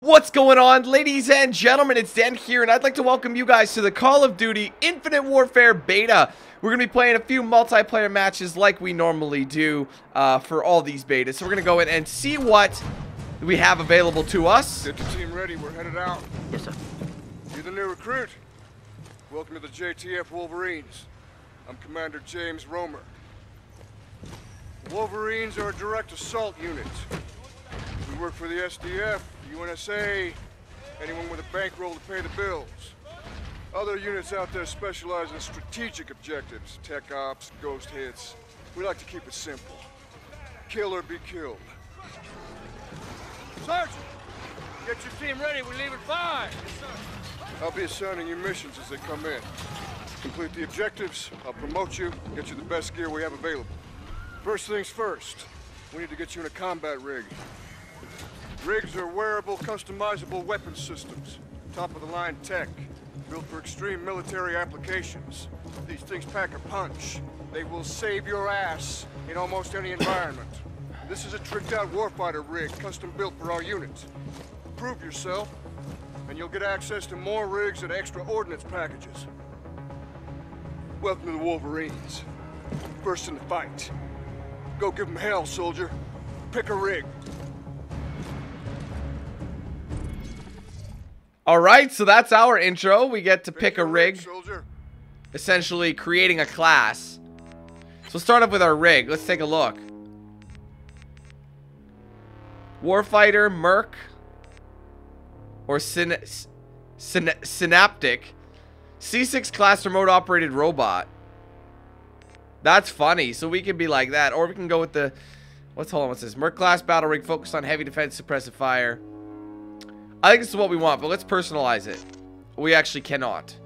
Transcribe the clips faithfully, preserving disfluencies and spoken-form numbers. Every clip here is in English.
What's going on, ladies and gentlemen? It's Dan here, and I'd like to welcome you guys to the Call of Duty Infinite Warfare Beta. We're going to be playing a few multiplayer matches like we normally do uh, for all these betas. So we're going to go in and see what we have available to us. Get your team ready. We're headed out. Yes, sir. You the new recruit? Welcome to the J T F Wolverines. I'm Commander James Romer. Wolverines are a direct assault unit. We work for the S D F, U N S A, anyone with a bankroll to pay the bills. Other units out there specialize in strategic objectives, tech ops, ghost hits. We like to keep it simple. Kill or be killed. Sergeant! Get your team ready, we leave at five! Yes, sir. I'll be assigning you missions as they come in. Complete the objectives, I'll promote you, get you the best gear we have available. First things first, we need to get you in a combat rig. Rigs are wearable, customizable weapon systems. Top-of-the-line tech, built for extreme military applications. These things pack a punch. They will save your ass in almost any environment. This is a tricked-out warfighter rig, custom-built for our units. Prove yourself, and you'll get access to more rigs and extra ordnance packages. Welcome to the Wolverines. First in the fight. Go give them hell, soldier. Pick a rig. All right, so that's our intro. We get to pick a rig, soldier. essentially creating a class. So we'll start off with our rig. Let's take a look. Warfighter, Merc, or syn syn Synaptic. C six class remote operated robot. That's funny. So we can be like that, or we can go with the what's hold on, what's this? Merc class battle rig focused on heavy defense, suppressive fire. I think this is what we want, but let's personalize it. We actually cannot.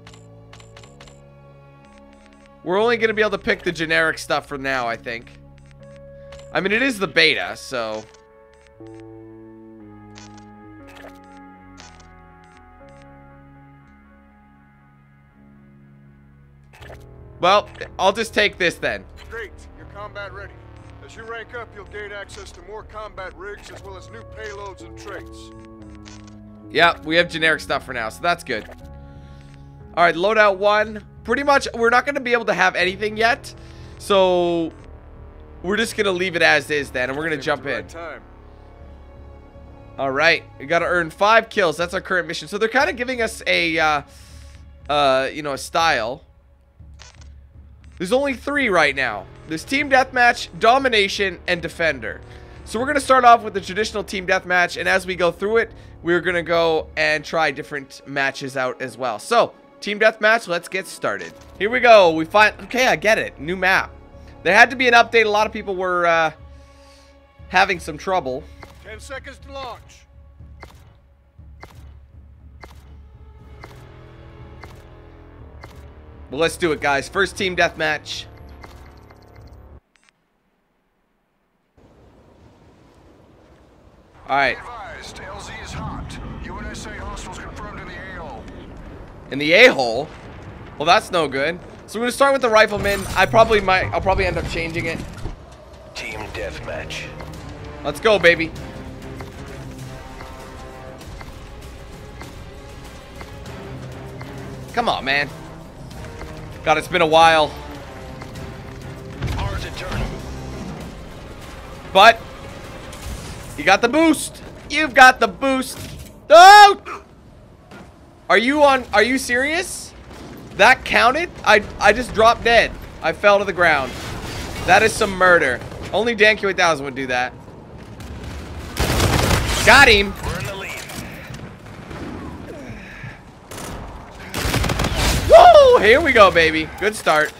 We're only going to be able to pick the generic stuff for now, I think. I mean, it is the beta, so... Well, I'll just take this then. Great, you're combat ready. As you rank up, you'll gain access to more combat rigs as well as new payloads and traits. Yeah, we have generic stuff for now, so that's good. All right, loadout one. Pretty much, we're not going to be able to have anything yet, so we're just going to leave it as is then, and we're going to jump in. All right, we got to earn five kills. That's our current mission. So they're kind of giving us a, uh, uh, you know, a style. There's only three right now. There's Team Deathmatch, Domination, and Defender. So we're going to start off with the traditional Team Deathmatch, and as we go through it, we're going to go and try different matches out as well. So, Team Deathmatch, let's get started. Here we go. We find... Okay, I get it. New map. There had to be an update. A lot of people were uh, having some trouble. Ten seconds to launch. Well, let's do it, guys. First Team Deathmatch. All right. L Z is hot. U N S A hostiles confirmed in the A-hole. In the A-hole? Well, that's no good. So we're gonna start with the rifleman. I probably might. I'll probably end up changing it. Team Deathmatch. Let's go, baby. Come on, man. God, it's been a while. Ours eternal. But you got the boost. You've got the boost. Oh! Are you on? Are you serious? That counted? I I just dropped dead. I fell to the ground. That is some murder. Only Dan Q eight thousand would do that. Got him. We're in the lead. Woo! Here we go, baby. Good start.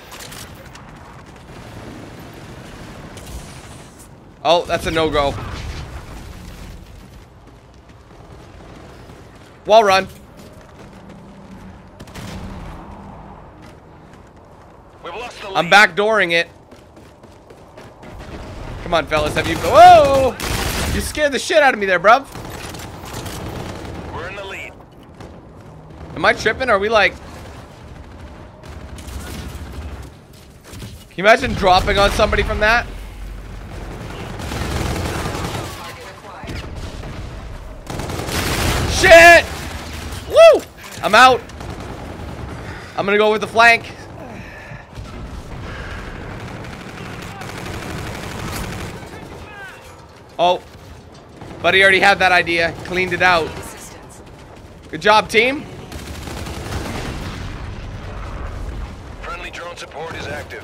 Oh, that's a no-go. Wall run. We've lost the lead. I'm backdooring it. Come on, fellas. Have you... Whoa! You scared the shit out of me there, bruv. We're in the lead. Am I tripping? Are we like... Can you imagine dropping on somebody from that? shit! Woo! I'm out. I'm gonna go with the flank. Oh. Buddy already had that idea. Cleaned it out. Good job, team. Friendly drone support is active.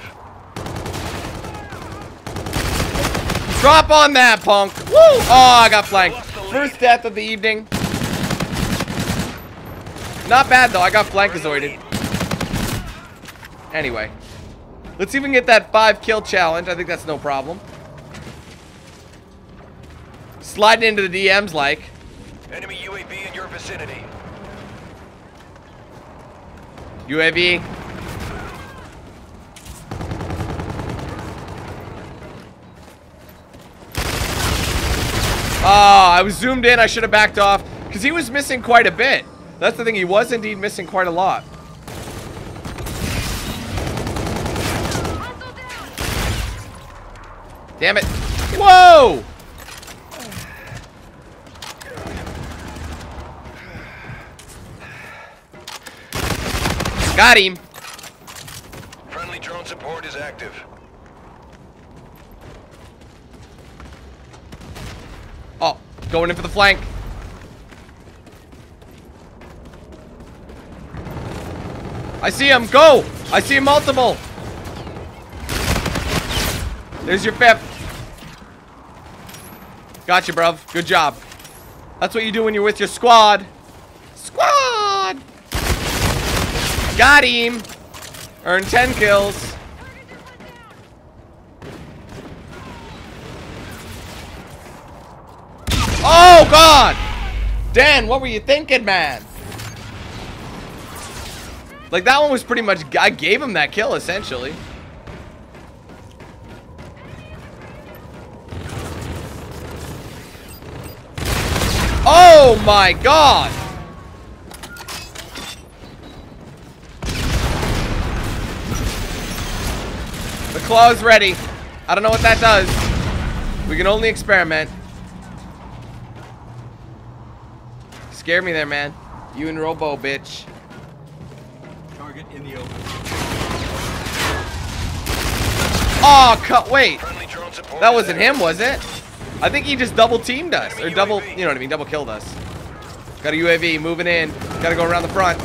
Drop on that, punk. Woo! Oh, I got flanked. First death of the evening. Not bad, though. I got flankazoided. Anyway. Let's see if we can get that five kill challenge. I think that's no problem. Sliding into the D Ms like. Enemy U A V in your vicinity. U A V. Oh, I was zoomed in. I should have backed off because he was missing quite a bit. That's the thing. He was indeed missing quite a lot. Damn it. Whoa! Got him. Friendly drone support is active. Oh, going in for the flank. I see him. Go. I see him multiple. There's your fifth. Gotcha, bruv. Good job. That's what you do when you're with your squad. Squad. Got him. Earned ten kills. Oh, God. Dan, what were you thinking, man? Like, that one was pretty much... I gave him that kill, essentially. Oh, my God. The claw's ready. I don't know what that does. We can only experiment. Scared me there, man. You and Robo, bitch. Target in the open. Oh, cut. Wait. That wasn't him, was it? I think he just double teamed us. Or double, you know what I mean, double killed us. Got a U A V moving in. Gotta go around the front.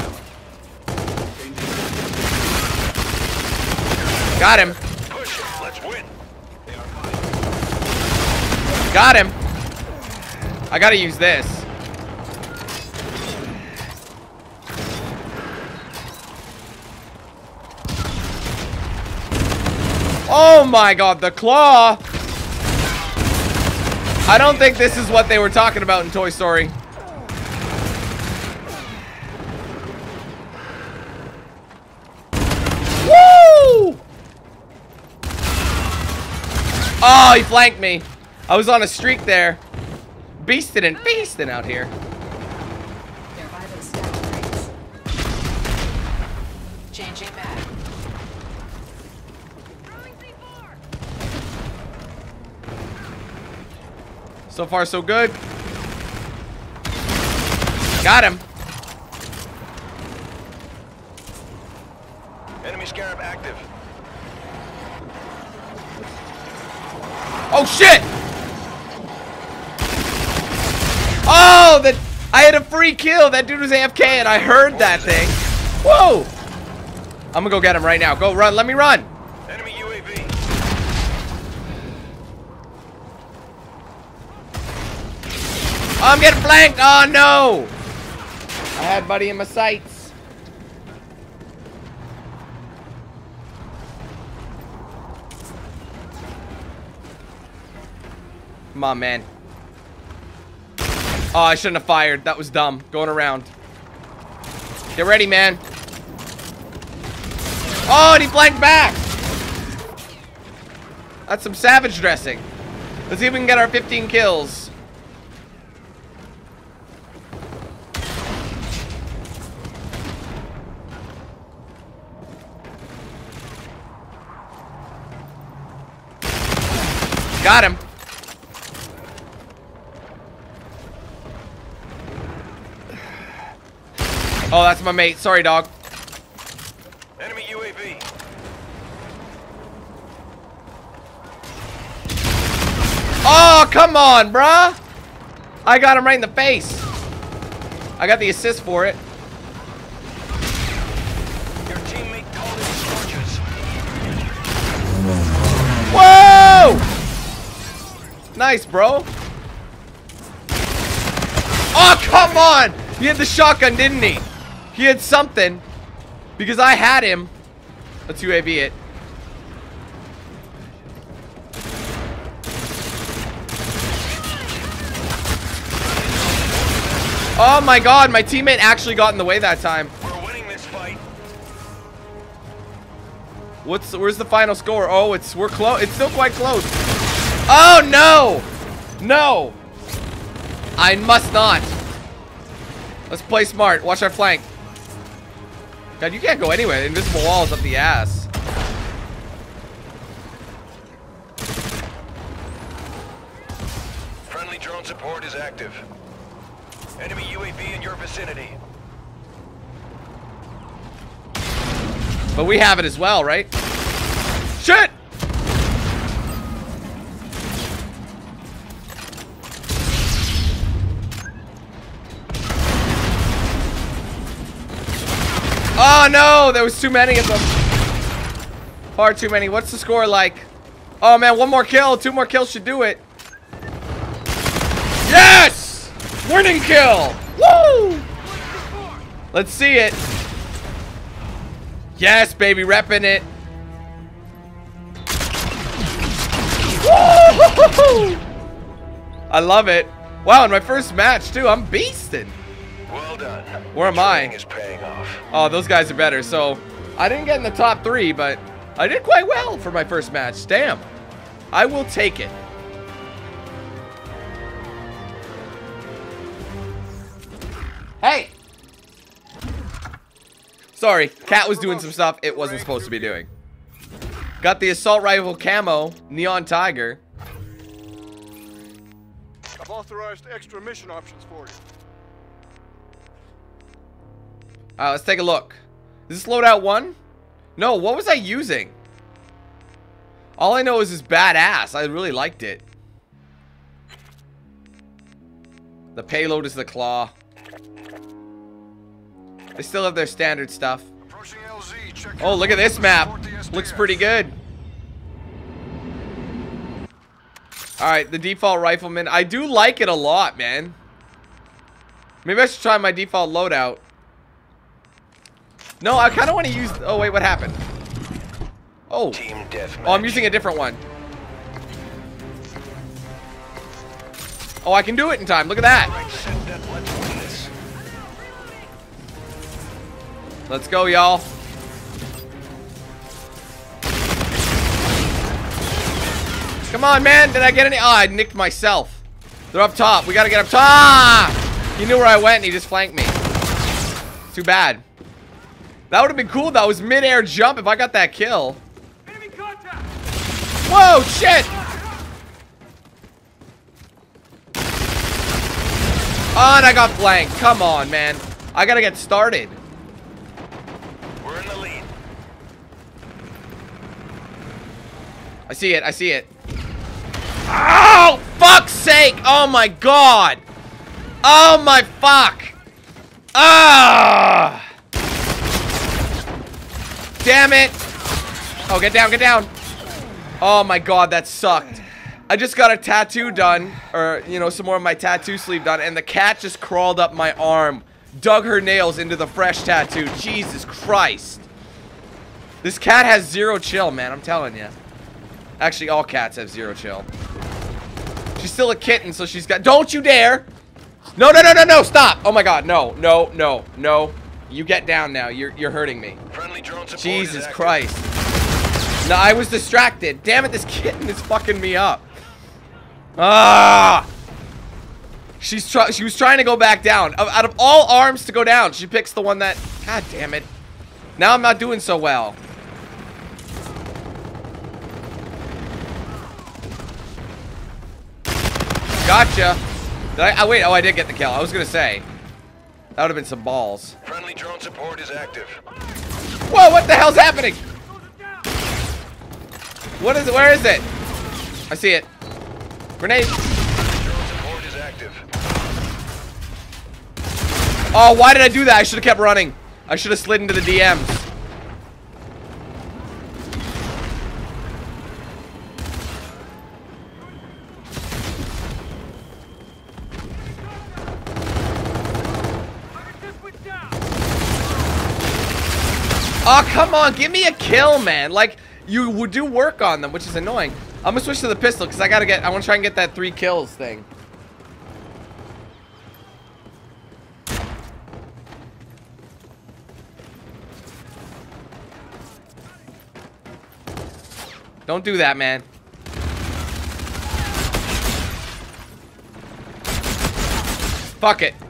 Got him. Push it. Let's win. Got him. I gotta use this. Oh my God, the claw. I don't think this is what they were talking about in Toy Story. Woo! Oh, he flanked me. I was on a streak there. Beasting and feasting out here. Changing back. So far, so good. Got him. Enemy Scarab active. Oh, shit! Oh, that I had a free kill. That dude was A F K, and I heard that thing. Whoa! I'm gonna go get him right now. Go run. Let me run. Enemy U A V. I'm getting flanked. Oh, no. I had Buddy in my sights. Come on, man. Oh, I shouldn't have fired. That was dumb. Going around. Get ready, man. Oh, and he flanked back. That's some savage dressing. Let's see if we can get our fifteen kills. Got him. Oh, that's my mate. Sorry, dog. Enemy U A V. Oh, come on, bruh. I got him right in the face. I got the assist for it. Your teammate called in scorches. Whoa! Nice, bro. Oh, come on! He had the shotgun, didn't he? He had something. Because I had him. Let's U A V it. Oh my god, my teammate actually got in the way that time. We're winning this fight. What's where's the final score? Oh, it's we're close. It's still quite close. Oh no! No! I must not. Let's play smart. Watch our flank. God, you can't go anywhere. Invisible walls up the ass. Friendly drone support is active. Enemy U A V in your vicinity. But we have it as well, right? Shit! Oh no, there was too many of them. Far too many. What's the score like? Oh man, one more kill. Two more kills should do it. Yes! Winning kill! Woo! Let's see it. Yes, baby, repping it. Woo! I love it. Wow, in my first match too, I'm beasting. Well done. Where am I? Training is paying off. Oh, those guys are better. So, I didn't get in the top three, but I did quite well for my first match. Damn. I will take it. Hey! Sorry, Cat was doing some stuff it wasn't supposed to be doing. Got the assault rifle camo, Neon Tiger. I've authorized extra mission options for you. Alright, let's take a look. Is this loadout one? No, what was I using? All I know is it's badass. I really liked it. The payload is the claw. They still have their standard stuff. L Z, check Oh, look at this map. Looks pretty good. Alright, the default rifleman. I do like it a lot, man. Maybe I should try my default loadout. No, I kind of want to use... Oh, wait, what happened? Oh. Team deathmatch. Oh, I'm using a different one. Oh, I can do it in time. Look at that. Let's go, y'all. Come on, man. Did I get any? Oh, I nicked myself. They're up top. We gotta get up top. Ah! He knew where I went and he just flanked me. Too bad. That would have been cool. That was mid-air jump if I got that kill. Enemy contact. Whoa, shit. Oh, and I got flanked. Come on, man. I gotta get started. We're in the lead. I see it. I see it. Oh, fuck's sake. Oh, my God. Oh, my fuck. Ah. Damn it. Oh, get down. Get down. Oh, my God. That sucked. I just got a tattoo done. Or, you know, some more of my tattoo sleeve done. And the cat just crawled up my arm. Dug her nails into the fresh tattoo. Jesus Christ. This cat has zero chill, man. I'm telling you. Actually, all cats have zero chill. She's still a kitten, so she's got... Don't you dare! No, no, no, no, no! Stop! Oh my God, no, no, no, no. You get down now. You're you're hurting me. Friendly drone support Jesus is active. Christ. No, I was distracted. Damn it, this kitten is fucking me up. Ah! She's try she was trying to go back down. Out of all arms to go down, she picks the one that... God damn it. Now I'm not doing so well. Gotcha. Did I, oh, wait. Oh, I did get the kill. I was going to say. That would have been some balls. Friendly drone support is active. Whoa, what the hell's happening? What is it? Where is it? I see it. Grenade. Drone support is active. Oh, why did I do that? I should have kept running. I should have slid into the D Ms. Oh, come on. Give me a kill, man. Like, you would do work on them, which is annoying. I'm gonna switch to the pistol because I gotta get, I wanna try and get that three kills thing. Don't do that, man. Fuck it.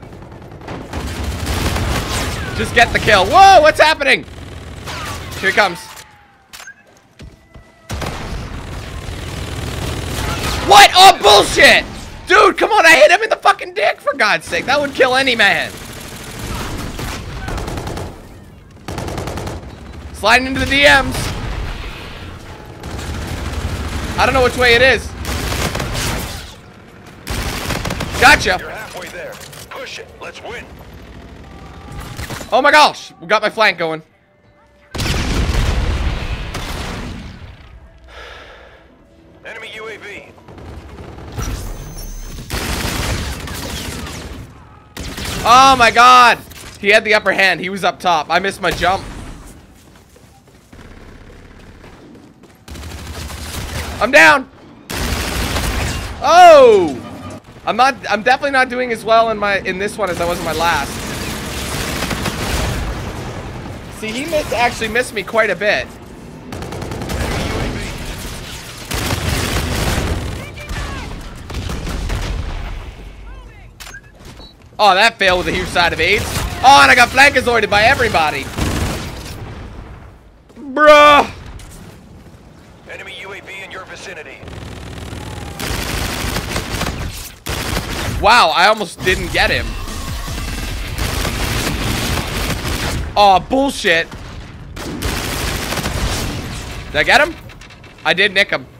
Just get the kill. Whoa, what's happening? Here he comes. What? Oh, bullshit! Dude, come on, I hit him in the fucking dick, for God's sake. That would kill any man. Sliding into the D Ms. I don't know which way it is. Gotcha. You're halfway there. Push it. Let's win. Oh my gosh. We got my flank going. Enemy U A V. Oh my god. He had the upper hand. He was up top. I missed my jump. I'm down. Oh. I'm not I'm definitely not doing as well in my in this one as I was in my last. See, he missed actually missed me quite a bit. Oh, that failed with a huge side of AIDS. Oh, and I got flankazoided by everybody. Bruh. Enemy U A V in your vicinity. Wow, I almost didn't get him. Oh, bullshit. Did I get him? I did nick him.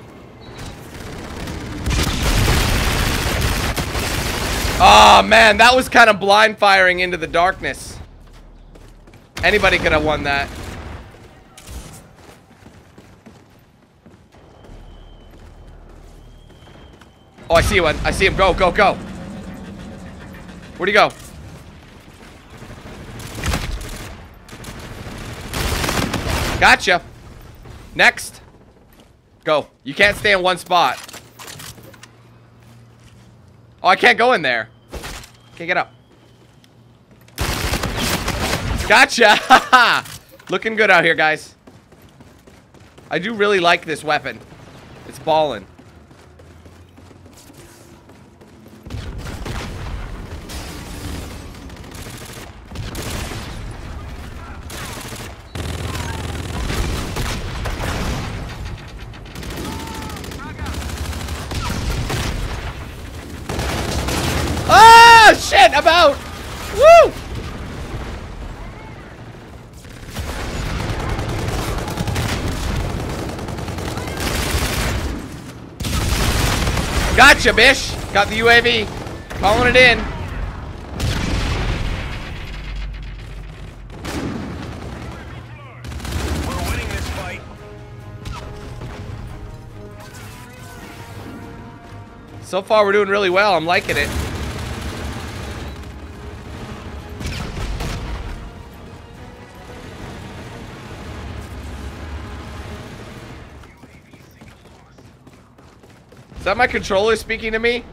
Oh, man, that was kind of blind firing into the darkness. Anybody could have won that. Oh, I see one. I see him. Go, go, go. Where'd he go? Gotcha. Next. Go. You can't stay in one spot. Oh, I can't go in there. Can't get up. Gotcha. Looking good out here, guys. I do really like this weapon. It's ballin'. Oh, shit, about. Woo! Gotcha, bish. Got the U A V. Calling it in. We're winning this fight. So far, we're doing really well. I'm liking it. Is that my controller speaking to me?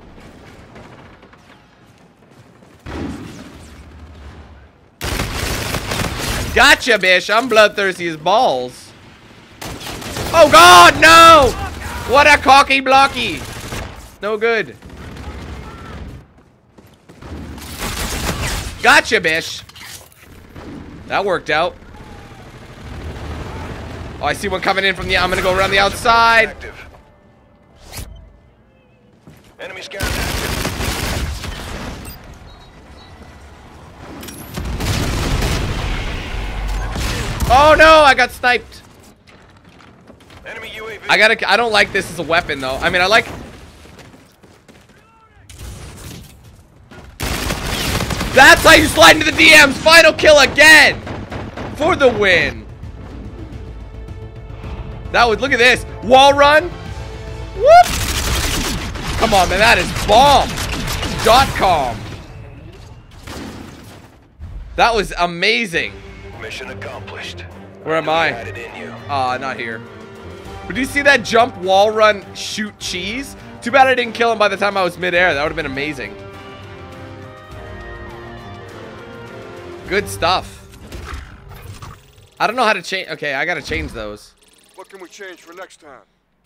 Gotcha, bish. I'm bloodthirsty as balls. Oh, God, no! What a cocky blocky. No good. Gotcha, bish. That worked out. Oh, I see one coming in from the... I'm gonna go around the outside. Active. Enemy scout active. Oh no, I got sniped. Enemy U A V. I gotta, I don't like this as a weapon though. I mean, I like... That's how you slide into the D Ms. Final kill again. For the win. That would, look at this. Wall run. Whoop. Come on, man, that is bomb. Dot com. That was amazing. Mission accomplished. Where am I? Had it in you. Ah, uh, not here. But do you see that jump, wall run, shoot cheese? Too bad I didn't kill him by the time I was midair. That would have been amazing. Good stuff. I don't know how to change. Okay, I gotta change those. What can we change for next time?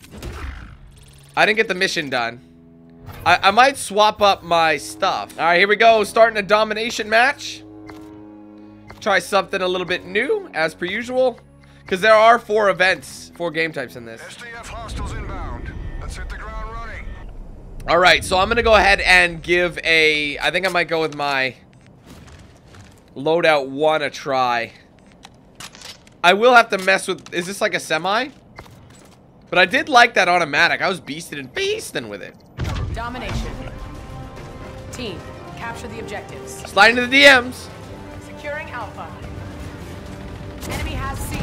I didn't get the mission done. I, I might swap up my stuff. All right, here we go. Starting a domination match. Try something a little bit new, as per usual. Because there are four events, four game types in this. S D F hostiles inbound. Let's hit the ground running. All right, so I'm going to go ahead and give a... I think I might go with my loadout one a try. I will have to mess with... Is this like a semi? But I did like that automatic. I was beasting and beasting with it. Domination. Team, capture the objectives. Slide into the D Ms. Securing Alpha. Enemy has C.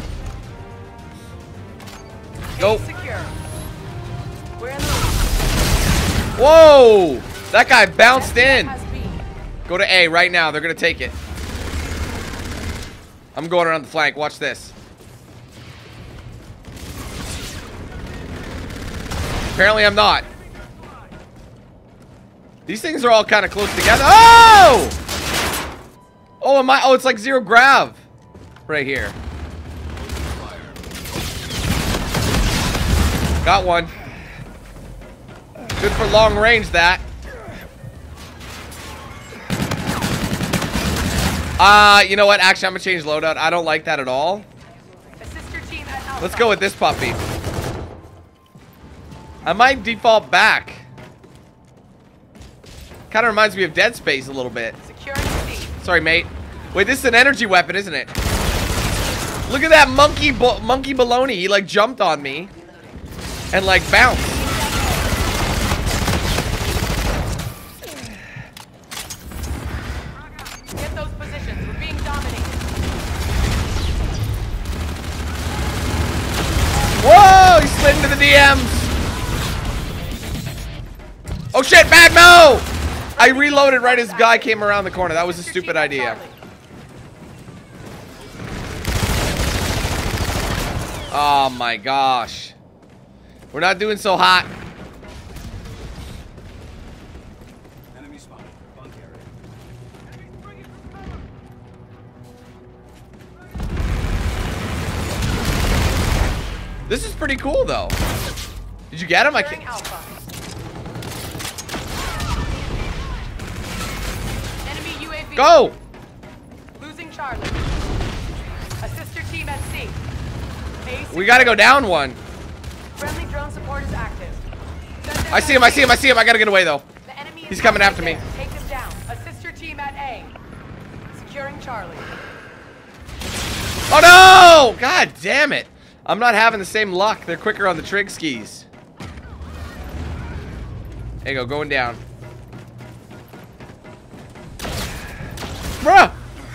Go. A secure. We're in the lead. Whoa! That guy bounced S D F in. has B. Go to A right now. They're going to take it. I'm going around the flank. Watch this. Apparently I'm not. These things are all kind of close together. Oh! Oh, am I? Oh, it's like zero grav. Right here. Got one. Good for long range, that. Uh, you know what? Actually, I'm gonna change loadout. I don't like that at all. Assist your team at Alpha. Let's go with this puppy. I might default back. Kind of reminds me of Dead Space a little bit. Securing C. Sorry, mate. Wait, this is an energy weapon, isn't it? Look at that monkey bo monkey baloney. He like jumped on me and like bounced. Get those positions. We're being dominated. Whoa! He slid into the D Ms. Oh shit! Bad mo! I reloaded right as guy came around the corner. That was a stupid idea. Oh my gosh. We're not doing so hot. Enemy spotted. Bunk area. This is pretty cool though. Did you get him? I Securing can't. Alpha. Enemy U A V. Go! Losing Charlie. Assist your team at C. A We gotta go down one. Friendly drone support is active. Send I see him, I see him, I see him. I gotta get away though. The enemy is He's coming right after me. there. Take him down. Assist your team at A. Securing Charlie. Oh no! God damn it. I'm not having the same luck. They're quicker on the trig skis. There you go, going down. Bruh!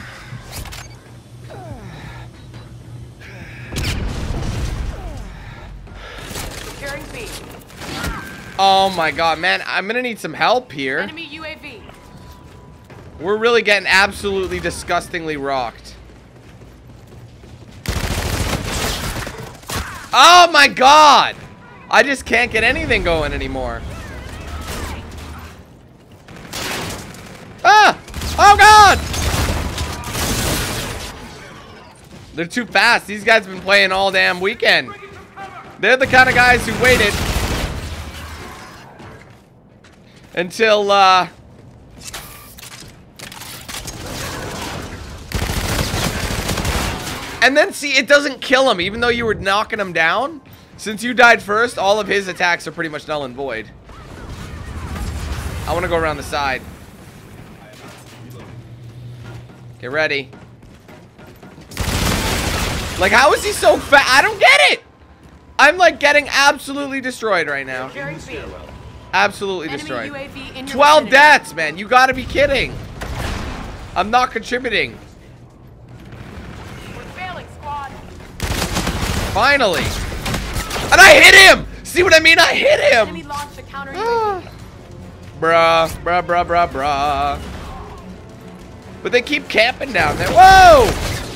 Securing B. Oh my god, man. I'm gonna need some help here. Enemy U A V. We're really getting absolutely disgustingly rocked. Oh my god! I just can't get anything going anymore. Ah! Oh god! They're too fast. These guys have been playing all damn weekend. They're the kind of guys who waited until, uh... and then, see, it doesn't kill him, even though you were knocking him down. Since you died first, all of his attacks are pretty much null and void. I want to go around the side. Get ready. Like, how is he so fat? I don't get it. I'm like getting absolutely destroyed right now. Securing B. Absolutely Enemy destroyed. U A V in your twelve vicinity. deaths, man. You gotta be kidding. I'm not contributing. We're failing, squad. Finally. And I hit him. See what I mean? I hit Enemy him. launched a counter U A V. Bruh, bruh, bruh, bruh, bruh. But they keep camping down there. Whoa!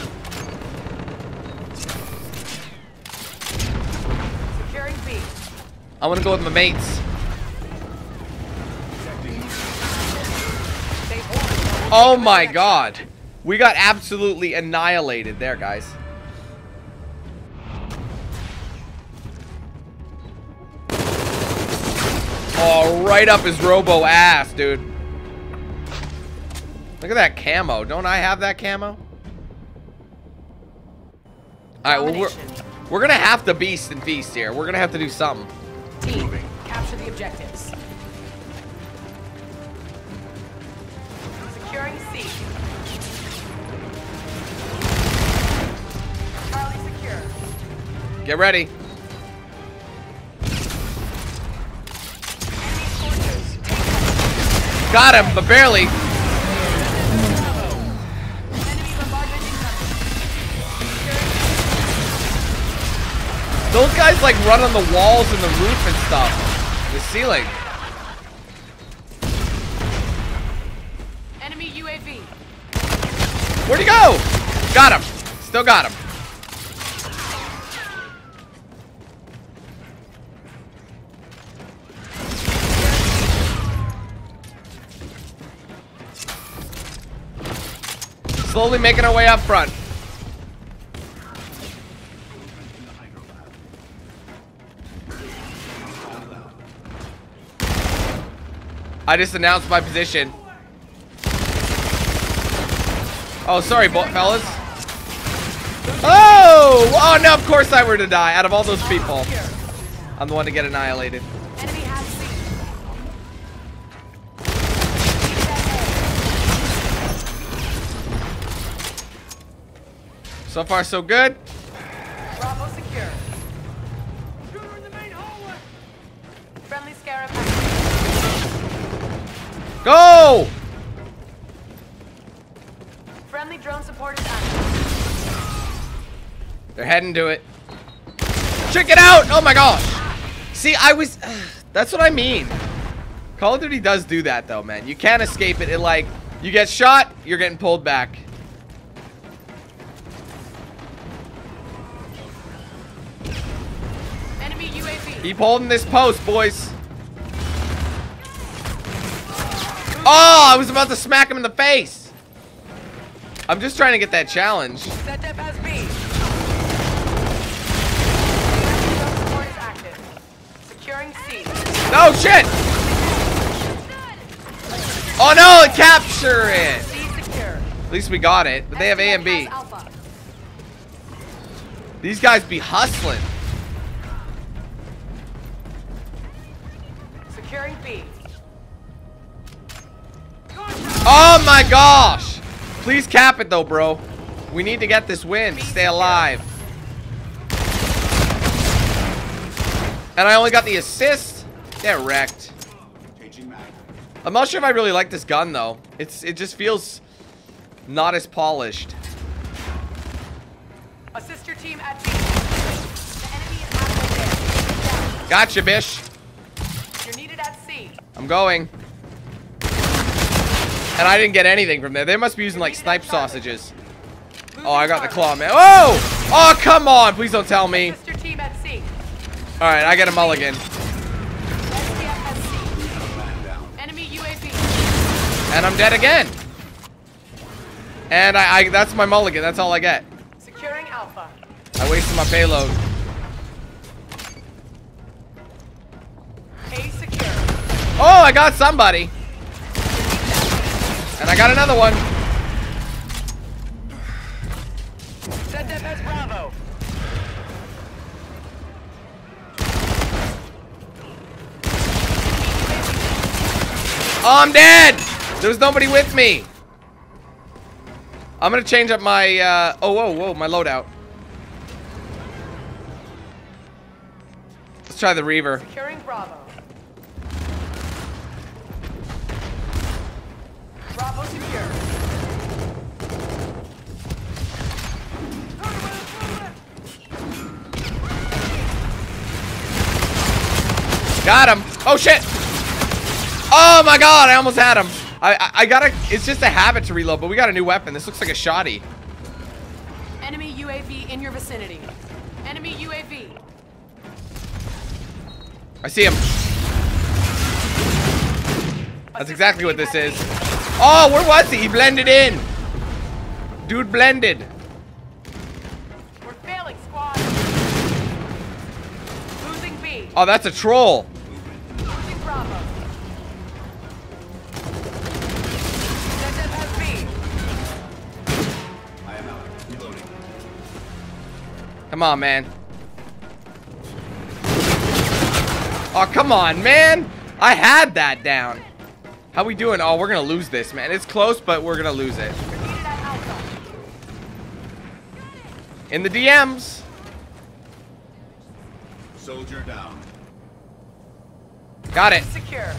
Securing B. I want to go with my mates. They hold. Oh my god. We got absolutely annihilated there, guys. Oh, right up his robo ass, dude. Look at that camo. Don't I have that camo? Alright, well, we're, we're gonna have to beast and feast here. We're gonna have to do something. Team, capture the objectives. Securing C. Charlie secure. Get ready. Enemy soldiers. Take cover. Got him, but barely. Enemy bombardment incoming. Securing Those guys like run on the walls and the roof and stuff. The ceiling. enemy U A V. Where'd he go? Got him. Still got him. Slowly making our way up front. I just announced my position. Oh, sorry, bo fellas. Oh! Oh, no, of course I were to die. Out of all those people, I'm the one to get annihilated. Enemy has C. So far, so good. Bravo secure. Shooter in the main hallway. Friendly Scarab active. Go! Friendly drone support is active. They're heading to it. Check it out! Oh my gosh! See, I was... That's what I mean. Call of Duty does do that, though, man. You can't escape it. It, like, you get shot, you're getting pulled back. Enemy U A V. Keep holding this post, boys. Oh, I was about to smack him in the face. I'm just trying to get that challenge. Set up as B. Drone support is active. Securing C. No, shit! Oh no, capture it! C secure. At least we got it, but they have A and B. Alpha. These guys be hustling. Securing B. Oh my gosh! Please cap it though, bro. We need to get this win to stay alive. And I only got the assist. Get wrecked. Changing mag. I'm not sure if I really like this gun though. It's it just feels not as polished. Assist your team at B. The enemy is halfway there. Gotcha, bish. You're needed at C. I'm going. And I didn't get anything from there. They must be using like snipe sausages. Oh, I got the claw, man. Whoa! Oh, come on. Please don't tell me. Assist your team at C. All right, I get a mulligan. S T F at C. Enemy U A V. And I'm dead again. And I, I that's my mulligan. That's all I get. Securing Alpha. I wasted my payload. A secure. Oh, I got somebody. And I got another one. Set up as Bravo. Oh, I'm dead. There's nobody with me. I'm gonna change up my uh oh whoa whoa my loadout. Let's try the Reaver. Securing Bravo. Bravo secure. Got him. Oh shit. Oh my god, I almost had him. I, I I gotta. It's just a habit to reload, but we got a new weapon. This looks like a shoddy. Enemy U A V in your vicinity. Enemy U A V. I see him. That's exactly what this is. Oh, where was he? He blended in. Dude blended. We're failing, squad. Losing B. Oh, that's a troll. Losing Bravo. Z Z has B. I am out. Reloading. Come on, man. Oh, come on, man. I had that down. How we doing? Oh, we're gonna lose this, man. It's close, but we're gonna lose it. We're needed at Alpha. In the D Ms. Soldier down. Got it. Secure.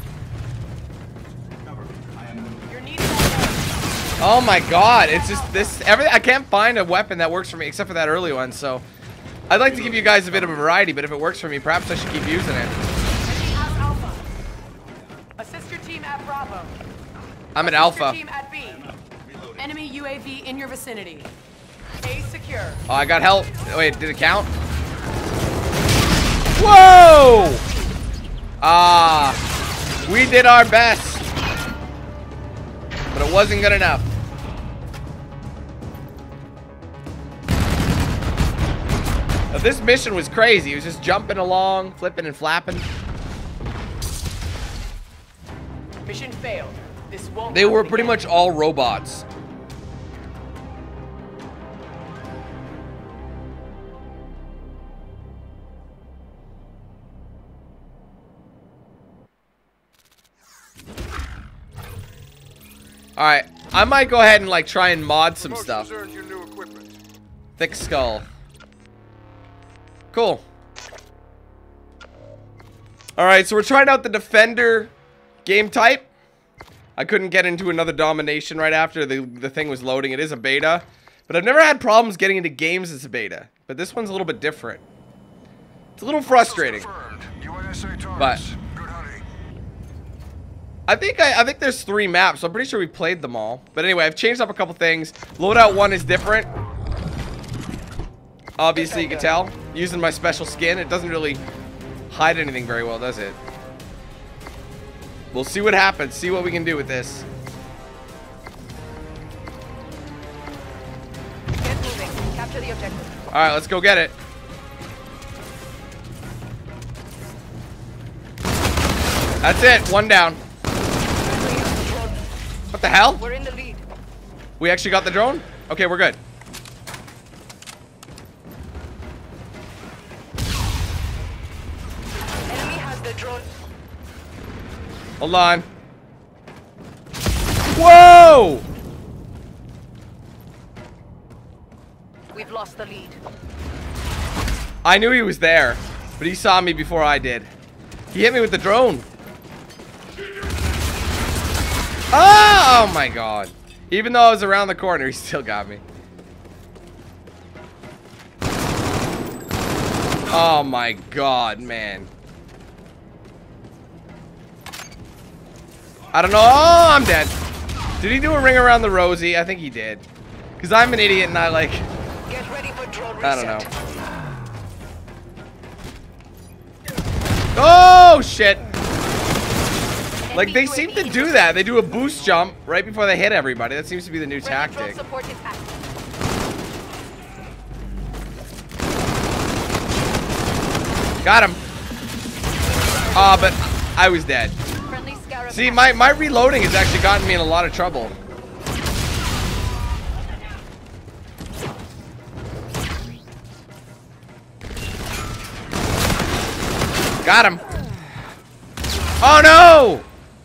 Cover. I am moving. You're needed at Oh my god. It's just this. Everything. I can't find a weapon that works for me except for that early one. So I'd like to give you guys a bit of a variety, but if it works for me, perhaps I should keep using it. Enemy at Alpha. Assist your team at Bravo. I'm at Assist your Alpha. team at B. Reloading. Enemy U A V in your vicinity. A secure. Oh, I got help. Wait, did it count? Whoa! Ah, we did our best, but it wasn't good enough. Now, this mission was crazy. It was just jumping along, flipping and flapping. Mission failed. This won't They were happen pretty again. much all robots. All right, I might go ahead and like try and mod some stuff. Promotions earned you new equipment. Thick skull. Cool. All right, so we're trying out the Defender game type. I couldn't get into another Domination right after the, the thing was loading. It is a beta, but I've never had problems getting into games as a beta. But this one's a little bit different. It's a little frustrating. Confirmed. U S A Taurus. But Good hunting. I think I, I think there's three maps, so I'm pretty sure we played them all. But anyway, I've changed up a couple things. Loadout one is different. Obviously, you can tell. Using my special skin, it doesn't really hide anything very well, does it? We'll see what happens. See what we can do with this. Get moving. Capture the objective. All right, let's go get it. That's it. One down. What the hell? We're in the lead. We actually got the drone? Okay, we're good. Enemy has the drone. Hold on. Whoa! We've lost the lead. I knew he was there, but he saw me before I did. He hit me with the drone. Oh, oh my god. Even though I was around the corner, he still got me. Oh my god, man. I don't know. Oh, I'm dead. Did he do a ring around the rosy? I think he did. Because I'm an idiot and I like... Get ready for drone reset. I don't know. Oh, shit. Like, they seem to do that. They do a boost jump right before they hit everybody. That seems to be the new Friendly drone tactic. support is active. Got him. Ah, but I was dead. Friendly scarab See, my, my reloading has actually gotten me in a lot of trouble. Got him. Oh, no!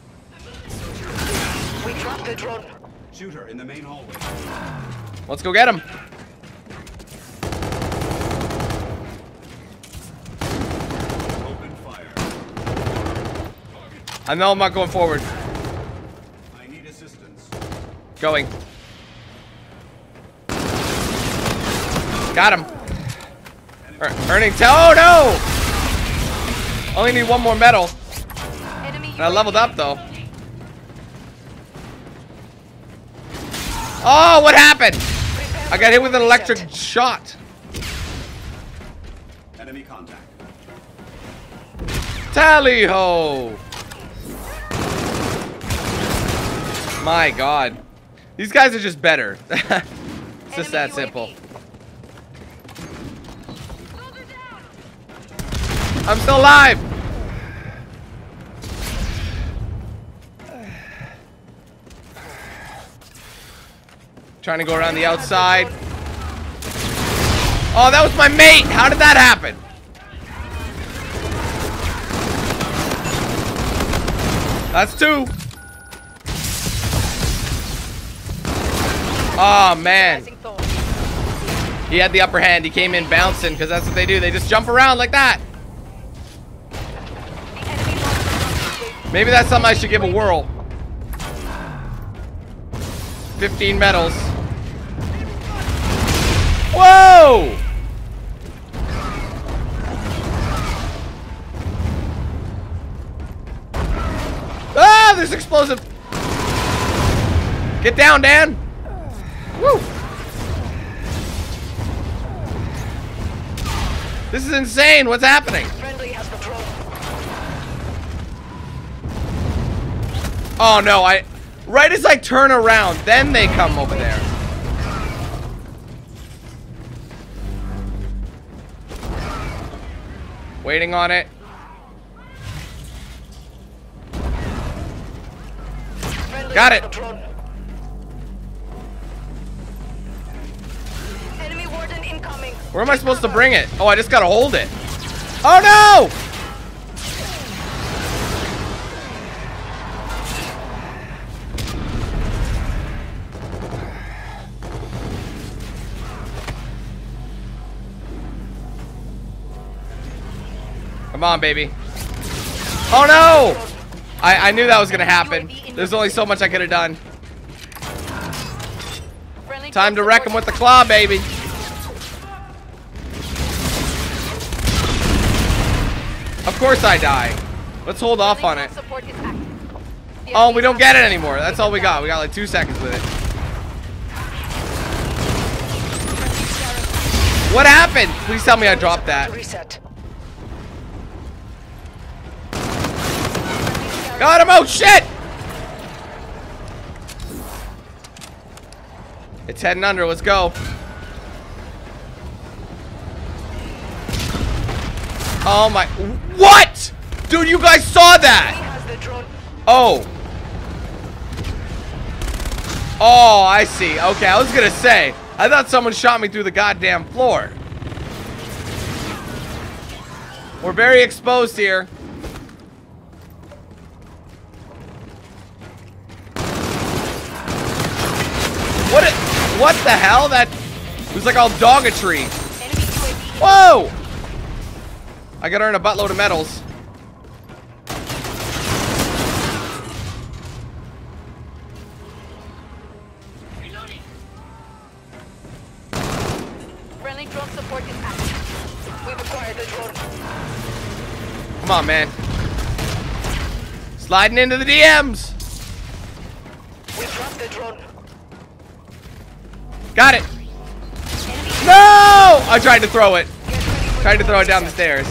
We dropped the drone. Shooter in the main hallway. Let's go get him. I know I'm not going forward. I need assistance. Going. Got him. Er earning t- Oh no! Only need one more medal. And I leveled up though. Oh, what happened? I got hit with an electric shot. Enemy contact. Tally ho! My God, these guys are just better. It's just that simple. I'm still alive. Trying to go around the outside. Oh, that was my mate. How did that happen? That's two. Oh, man. He had the upper hand. He came in bouncing because that's what they do. They just jump around like that. Maybe that's something I should give a whirl. fifteen medals. Whoa! Ah, there's explosive. Get down, Dan. Woo! This is insane. What's happening? Oh no, I right as I turn around, then they come over there. Waiting on it. Got it. Enemy warden incoming. Where am I supposed to bring it? Oh, I just gotta hold it. Oh no! Come on, baby. Oh no! I, I knew that was gonna happen. There's only so much I could have done. Time to wreck him with the claw, baby. Of course I die. Let's hold off on it. Oh, we don't get it anymore. That's all we got. We got like two seconds with it. What happened? Please tell me I dropped that. Got him! Oh shit! It's heading under. Let's go. Oh my! What? Dude, you guys saw that? Oh. Oh, I see. Okay, I was gonna say. I thought someone shot me through the goddamn floor. We're very exposed here. What? It, what the hell? That was like all dogatry. Whoa! I gotta earn a buttload of medals. Friendly drone support is active. We've acquired the drone. Come on, man. Sliding into the D Ms. We dropped the drone. Got it. No! I tried to throw it. Tried to throw it down the stairs.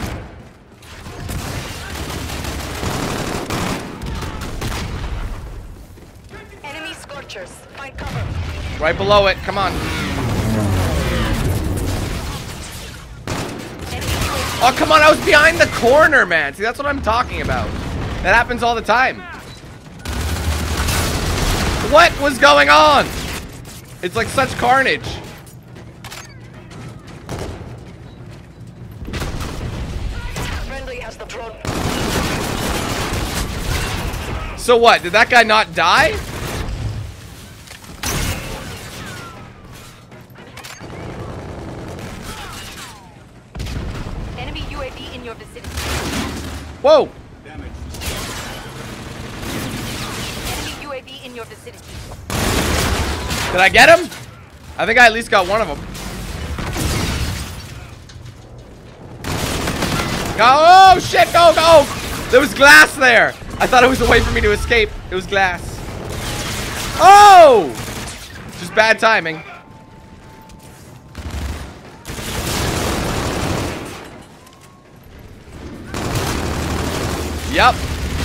Enemy scorchers. Find cover. Right below it. Come on. Oh, come on. I was behind the corner, man. See, that's what I'm talking about. That happens all the time. What was going on? It's like such carnage. Friendly has the drone. So what? Did that guy not die? Enemy U A V in your vicinity. Whoa! Damage. in your vicinity. Did I get him? I think I at least got one of them. Oh shit! Go go! There was glass there. I thought it was a way for me to escape. It was glass. Oh! Just bad timing. Yep.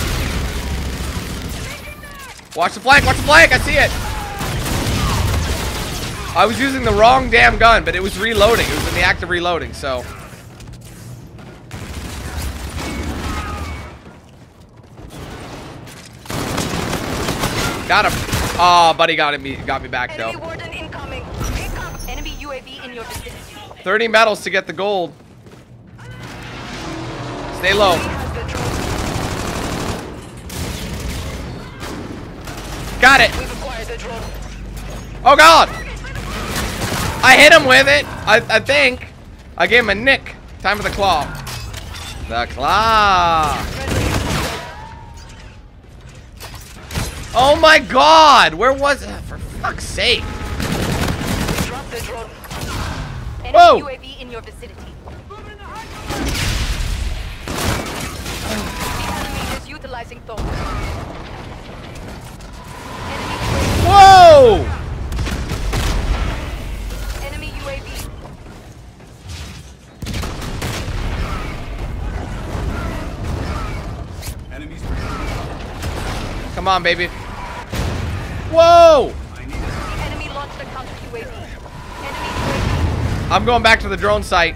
Watch the flank, watch the flank, I see it. I was using the wrong damn gun, but it was reloading. It was in the act of reloading, so. Got him. Oh, buddy got me, got me back though. Enemy warden incoming. Enemy U A V in your vicinity. thirty medals to get the gold. Stay low. Got it. Oh god! I hit him with it. I, I think. I gave him a nick. Time for the claw. The claw. Oh my god! Where was it? For fuck's sake. Enemy Whoa! U A V in your vicinity. The enemy is utilizing those. Whoa! Enemy U A V. Enemies. Come on, baby. Whoa! The enemy launched a counter U A V. Enemy U A V. I'm going back to the drone site.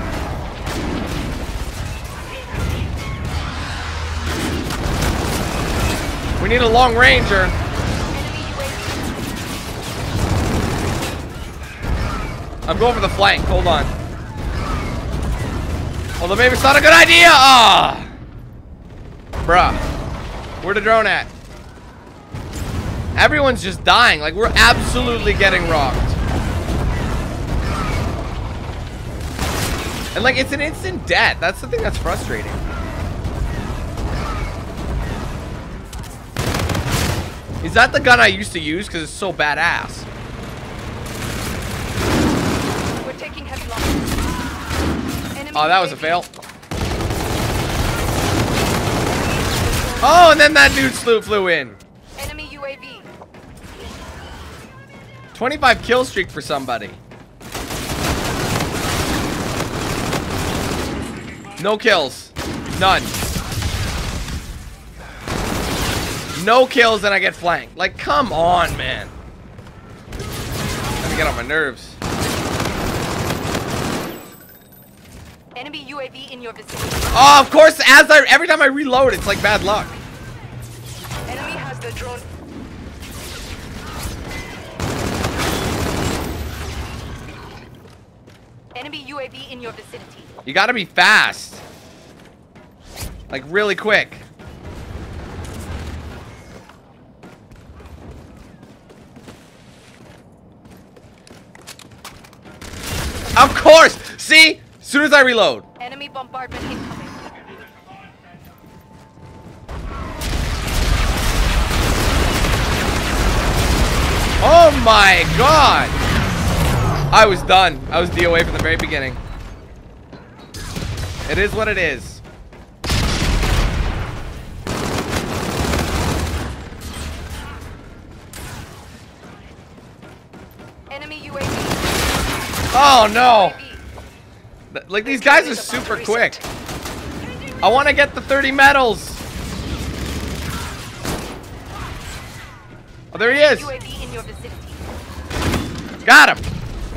We need a long ranger. Enemy U A V. I'm going for the flank. Hold on. Although maybe it's not a good idea. Ah, bruh. Where the drone at? Everyone's just dying. Like, we're absolutely getting rocked. And like, it's an instant death. That's the thing that's frustrating. Is that the gun I used to use? Because it's so badass. We're taking heavy loss. Enemy Oh, that was a U A V. fail. Oh, and then that dude flew, flew in. Enemy U A V. twenty-five kill streak for somebody. No kills. None. No kills and I get flanked. Like, come on, man. Let me get on my nerves. Enemy U A V in your vicinity. Oh, of course, as I every time I reload, it's like bad luck. Enemy has the drone. Enemy U A V in your vicinity. You gotta be fast. Like, really quick. Of course! See? As soon as I reload. Enemy bombardment incoming. Oh my god! I was done. I was D O A from the very beginning. It is what it is. Enemy U A V. Oh no! U A V. Th- Like, these guys are super quick. I want to get the thirty medals. Oh, there he is. U A V in your vicinity. Got him.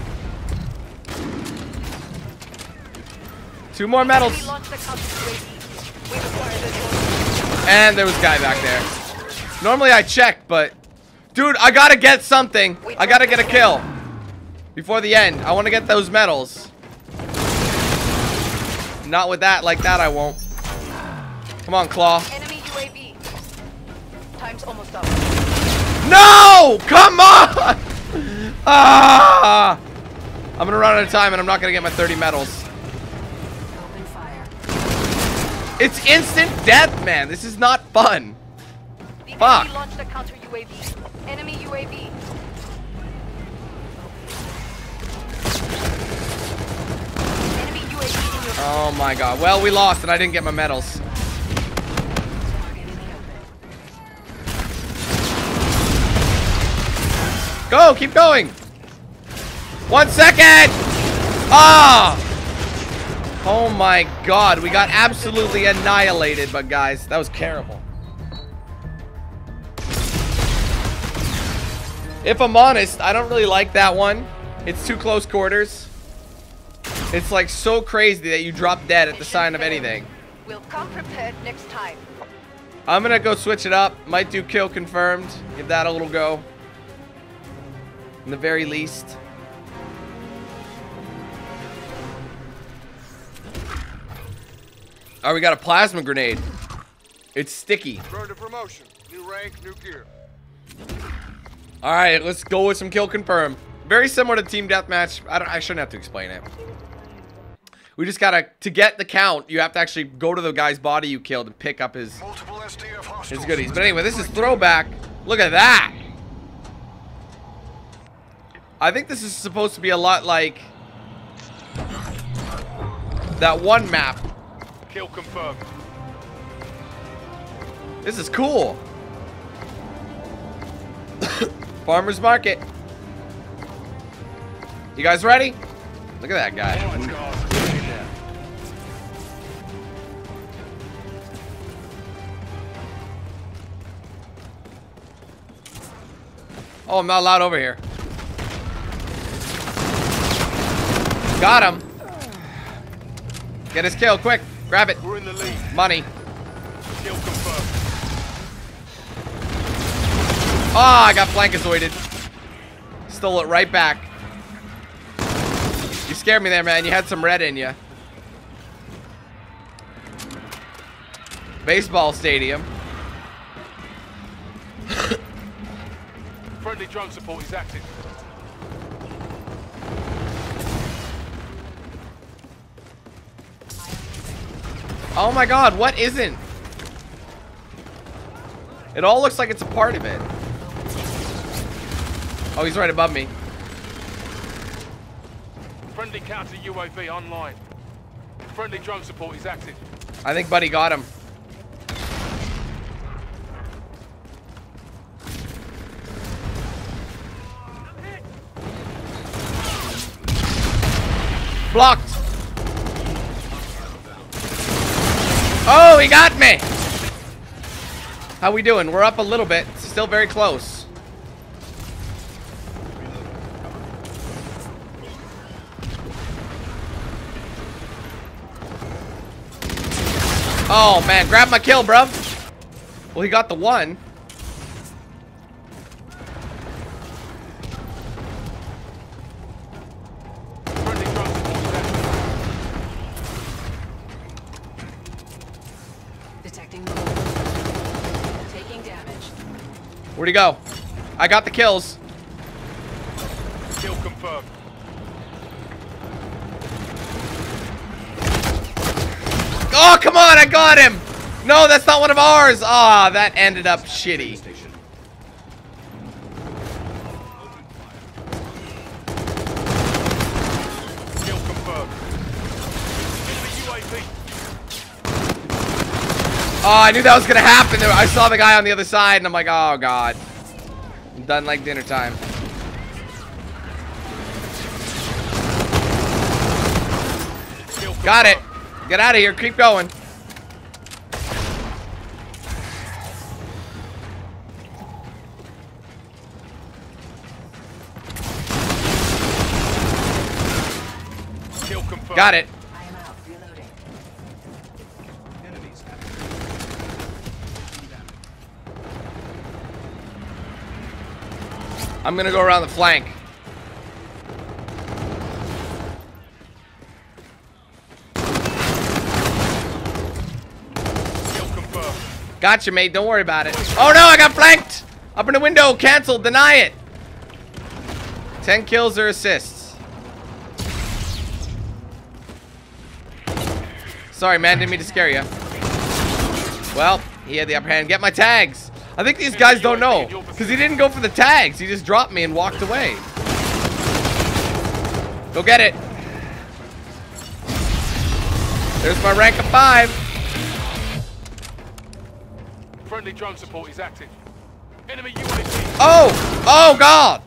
Two more medals. We launched the counter U A V. We require the drone. And there was a guy back there. Normally I check, but... Dude, I gotta get something. I gotta get a kill. Before the end. I want to get those medals. Not with that. Like that, I won't. Come on, Claw. Enemy U A V. Time's almost up. No! Come on! Ah! I'm gonna run out of time and I'm not gonna get my thirty medals. Open fire. It's instant death, man. This is not fun. The Fuck. enemy launched a counter U A V. Enemy U A V. Enemy U A V in your Oh my god. Well, we lost and I didn't get my medals. Go, keep going. One second. Ah. Oh my god, we got absolutely annihilated, but guys, that was terrible. If I'm honest, I don't really like that one. It's too close quarters. It's like so crazy that you drop dead at the sign of anything. We'll come prepared next time. I'm gonna go switch it up. Might do kill confirmed. Give that a little go. In the very least. Oh, we got a plasma grenade. It's sticky. Earned a promotion. New rank, new gear. All right, let's go with some kill confirm. Very similar to team deathmatch. I don't. I shouldn't have to explain it. We just gotta to get the count. You have to actually go to the guy's body you killed and pick up his Multiple S D F his hostiles. goodies. But anyway, this is throwback. Look at that. I think this is supposed to be a lot like that one map. Kill confirmed. This is cool. Farmer's Market. You guys ready? Look at that guy. Oh, I'm not allowed over here. Got him. Get his kill, quick. Grab it. We're in the lead. Money. Kill confirmed. Oh, I got flankazoided. Stole it right back. You scared me there, man. You had some red in you. Baseball stadium. Friendly drone support is active. Oh my god, what isn't? It all looks like it's a part of it. Oh, he's right above me. Friendly counter U A V online. Friendly drone support is active. I think Buddy got him. Blocked. Oh, he got me. How we doing? We're up a little bit. Still very close. Oh, man. Grab my kill, bruv. Well, he got the one. Where'd he go? I got the kills. Kill confirmed. Oh, come on, I got him. No, that's not one of ours. Ah, oh, that ended up shitty. Kill confirmed. Enemy U A V. Oh, I knew that was gonna happen. I saw the guy on the other side, and I'm like, oh god, I'm done like dinner time. Got it. Get out of here. Keep going. Kill confirmed. Got it. I'm gonna go around the flank. Gotcha, mate. Don't worry about it. Oh no, I got flanked! Up in the window. Cancel. Deny it. Ten kills or assists. Sorry, man. Didn't mean to scare you. Well, he had the upper hand. Get my tags. I think these guys don't know, because he didn't go for the tags. He just dropped me and walked away. Go get it. There's my rank of five. Friendly drone support is active. Enemy U A V. Oh! Oh, God!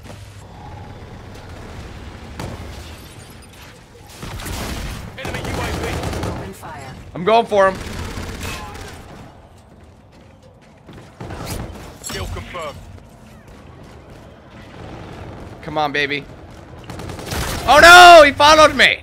Enemy U A V. Open fire. I'm going for him. Kill confirmed. Come on, baby. Oh, no! He followed me!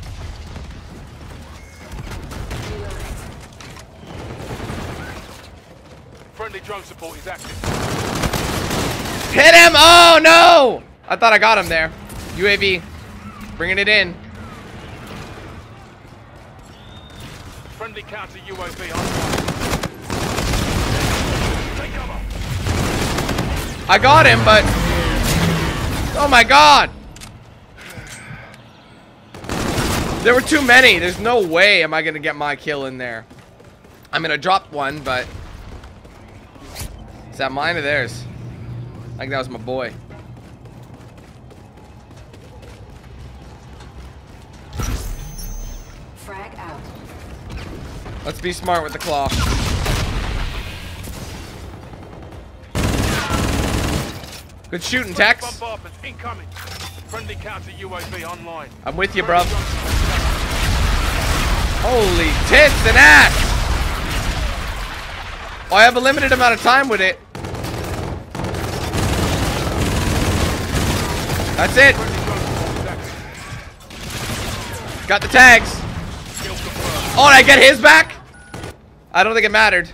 Friendly drone support is active. Hit him! Oh, no! I thought I got him there. U A V. Bringing it in. Friendly counter U A V on. Take cover. I got him, but... Oh, my God! There were too many. There's no way am I going to get my kill in there. I'm going to drop one, but... Is that mine or theirs? I think that was my boy. Frag out. Let's be smart with the claw. Good shooting, Tex. Bombardment incoming. Friendly counter U A V online. I'm with you, bro. Holy tits and ass! Oh, I have a limited amount of time with it. That's it. Got the tags. Oh, did I get his back? I don't think it mattered.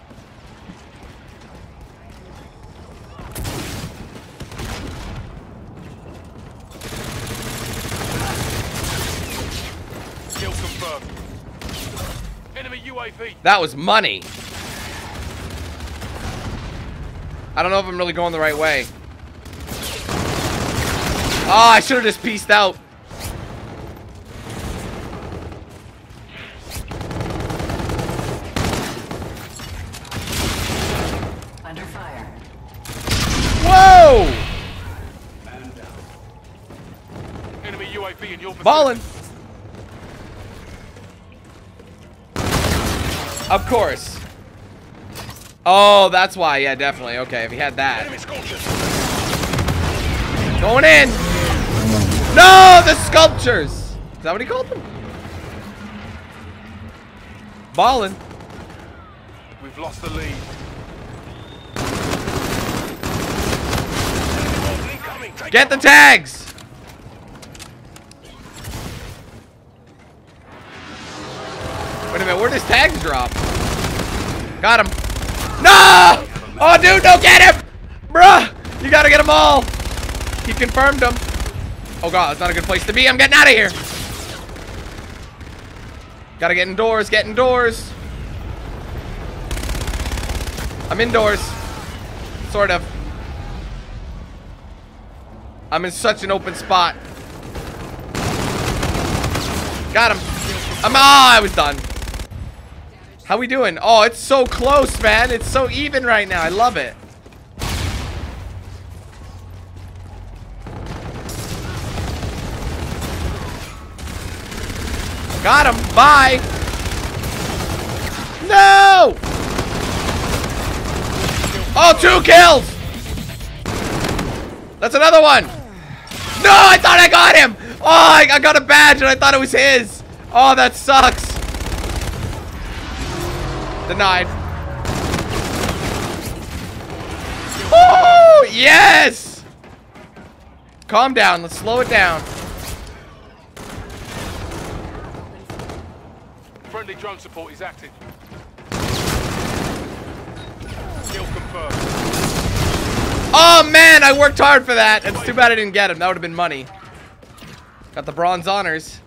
Kill confirmed. Enemy U A V. That was money. I don't know if I'm really going the right way. Oh, I should have just pieced out. Under fire. Whoa! Enemy U A V in your position. Ballin'. Of course. Oh, that's why. Yeah, definitely. Okay, if he had that. Enemy sculptures. Going in. No, the sculptures. Is that what he called them? Ballin'. We've lost the lead. Get the tags. Wait a minute, where'd his tags drop? Got him. No! Oh, dude, don't get him! Bruh! You gotta get them all! He confirmed them. Oh, God, it's not a good place to be. I'm getting out of here. Gotta get indoors, get indoors. I'm indoors. Sort of. I'm in such an open spot. Got him. I'm, oh, I was done. How we doing? Oh, it's so close, man. It's so even right now. I love it. Got him. Bye. No. Oh, two kills. That's another one. No, I thought I got him. Oh, I, I got a badge and I thought it was his. Oh, that sucks. Denied. Oh, yes. Calm down. Let's slow it down. Friendly drone support is active. Kill confirmed. Oh, man. I worked hard for that. It's too bad I didn't get him. That would have been money. Got the bronze honors.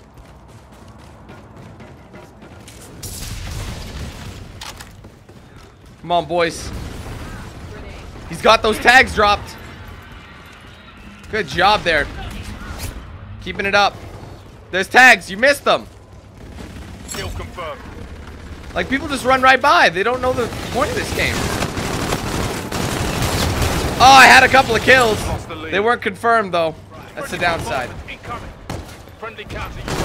Come on, boys. He's got those tags dropped. Good job there. Keeping it up. There's tags. You missed them. Kill confirmed. Like, people just run right by. They don't know the point of this game. Oh, I had a couple of kills. Lost the lead. They weren't confirmed though. That's the Friendly downside. bombardment incoming. Friendly counter U A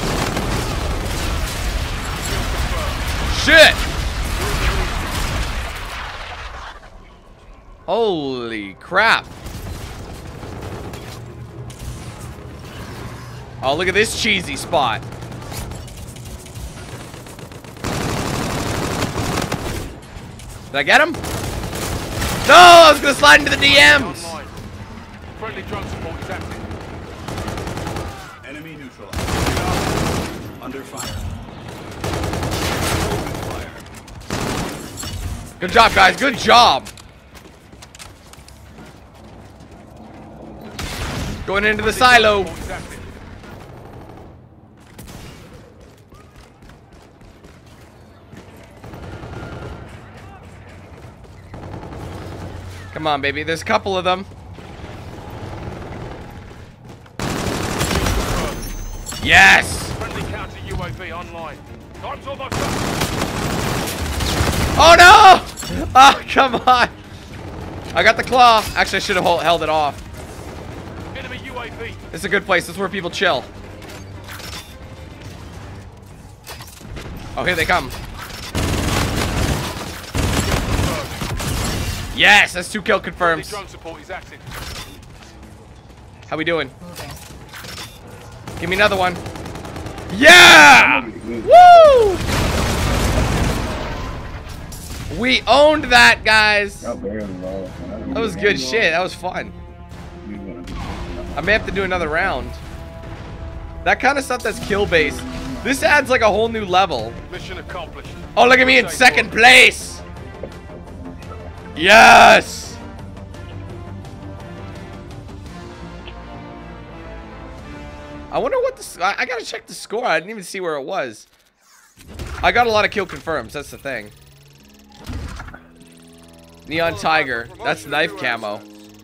V. Shit! Holy crap. Oh, look at this cheesy spot. Did I get him? No, I was gonna slide into the D Ms. Online. Friendly drone support is active. Enemy neutralized. Under fire. Open fire. Good job, guys. Good job. Going into the silo. Support is active. Come on, baby. There's a couple of them. Yes! Friendly counter U A V online. Time's almost up. Oh, no! Oh, come on. I got the claw. Actually, I should have held it off. Enemy U A V. This is a good place. This is where people chill. Oh, here they come. Yes, that's two kill confirms. Drone support is active. How we doing? Give me another one. Yeah! Woo! We owned that, guys. That was good shit. That was fun. I may have to do another round. That kind of stuff that's kill based. This adds like a whole new level. Mission accomplished. Oh, look at me in second place. Yes! I wonder what the... I, I gotta check the score. I didn't even see where it was. I got a lot of kill confirms. That's the thing. Neon Tiger. That's knife camo.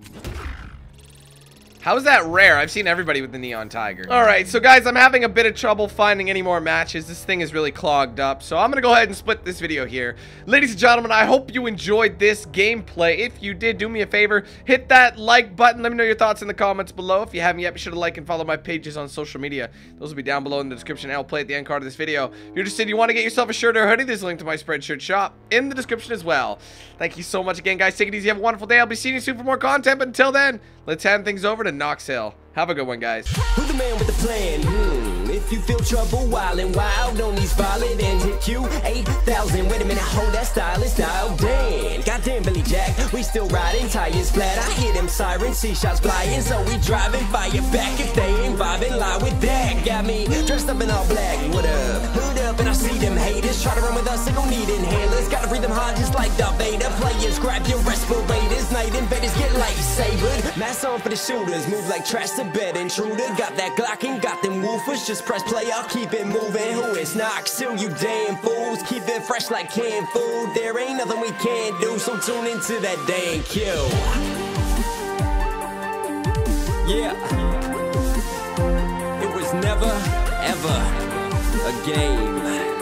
How is that rare? I've seen everybody with the Neon Tiger. Alright, so guys, I'm having a bit of trouble finding any more matches. This thing is really clogged up. So I'm going to go ahead and split this video here. Ladies and gentlemen, I hope you enjoyed this gameplay. If you did, do me a favor. Hit that like button. Let me know your thoughts in the comments below. If you haven't yet, be sure to like and follow my pages on social media. Those will be down below in the description. I'll play at the end card of this video. If you're interested, you want to get yourself a shirt or a hoodie, there's a link to my Spreadshirt shop in the description as well. Thank you so much again, guys. Take it easy. Have a wonderful day. I'll be seeing you soon for more content. But until then, let's hand things over to Knox Hill. Have a good one, guys. Who's the man with the plan? Hmm. If you feel trouble, wild and wild on these violent and hit you eight thousand. Wait a minute, hold that stylish style. Damn, goddamn Billy Jack, we still riding tires flat. I hear them sirens, see shots flying, so we driving fire back. If they ain't vibing, lie with that. Got me dressed up in all black. What up? Hood up, and I see them haters try to run with us. They gon' need inhalers. Gotta breathe them hard just like Darth Vader. Players, grab your respirators. Night invaders get lightsabered. Mask on for the shooters, move like trash to bed intruder. Got that Glock and got them woofers. Just press play, I'll keep it moving. Who is Knox Hill, you damn fools? Keep it fresh like canned food. There ain't nothing we can't do, so tune into that damn kill. Yeah. It was never, ever a game.